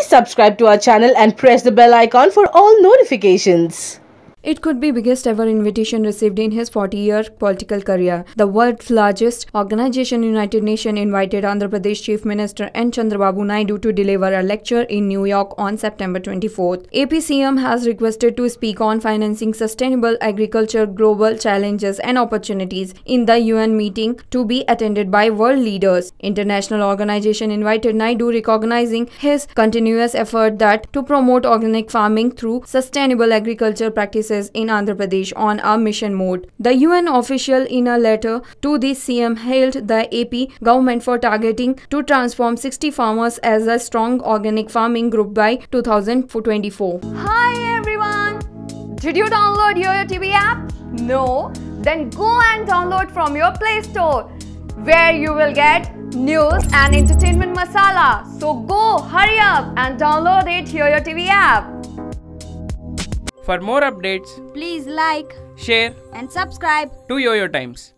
subscribe to our channel and press the bell icon for all notifications. It could be biggest ever invitation received in his 40-year political career. The world's largest organization, United Nations, invited Andhra Pradesh Chief Minister N. Chandrababu Naidu to deliver a lecture in New York on September 24th. APCM has requested to speak on financing sustainable agriculture, global challenges and opportunities in the UN meeting to be attended by world leaders. International organization invited Naidu, recognizing his continuous effort to promote organic farming through sustainable agriculture practices in Andhra Pradesh on a mission mode. The UN official, in a letter to the CM, hailed the AP government for targeting to transform 60 farmers as a strong organic farming group by 2024. Hi everyone! Did you download YOYO TV app? No? Then go and download from your Play Store, where you will get news and entertainment masala. So go, hurry up and download it, YOYO TV app. For more updates, please like, share and subscribe to YOYO Times.